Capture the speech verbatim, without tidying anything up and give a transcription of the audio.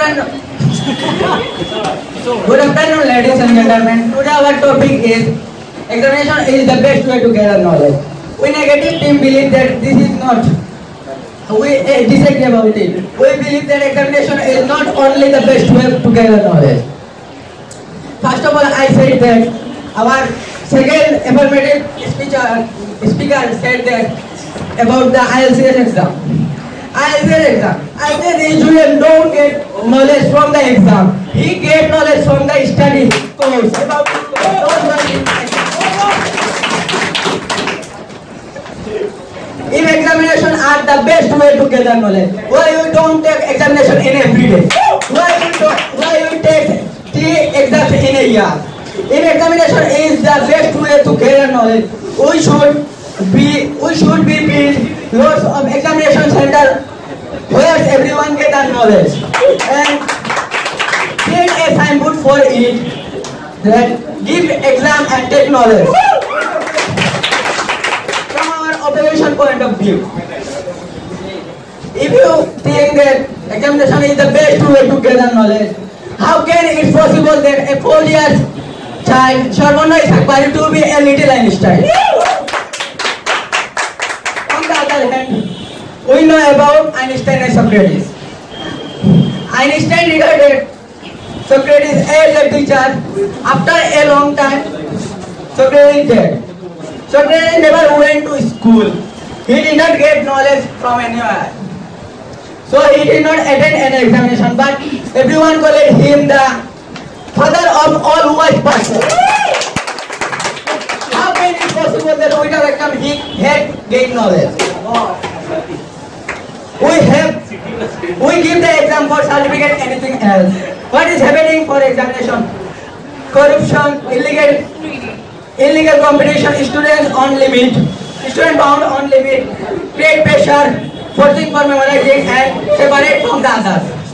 afternoon. Good afternoon, ladies and gentlemen. Today our topic is examination is the best way to gather knowledge. We negative team believe that this is not. We uh, disagree about it. We believe that examination is not only the best way to gather knowledge. First of all, I said that our second affirmative speaker, speaker said that about the I E L T S exam. I E L T S exam. I L T S student don't get knowledge from the exam. He get knowledge from the study course. About if examination are the best way to gather knowledge, why you don't take examination in every day? Why you don't, why you take three exams in a year? If examination is the best way to gather knowledge, we should be we should be build lots of examination center where everyone get the knowledge and build a signboard for it that give exam and take knowledge. Observation point of view. If you think that examination is the best way to gather knowledge, how can it possible that a four years child Sharmana is aspiring to be a little Einstein? On the other hand, we know about Einstein and Socrates. Einstein regarded Socrates as a teacher. After a long time, Socrates is dead. Socrates never went to school. He did not get knowledge from anywhere. So he did not attend an examination, but everyone called him the father of all wise persons. How can it possible that without exam he had gained knowledge? We have, we give the exam for certificate, anything else. What is happening for examination? Corruption, illegal Illegal competition, students on limit, student bound on limit, create pressure, forcing for memorizing and separate from the others.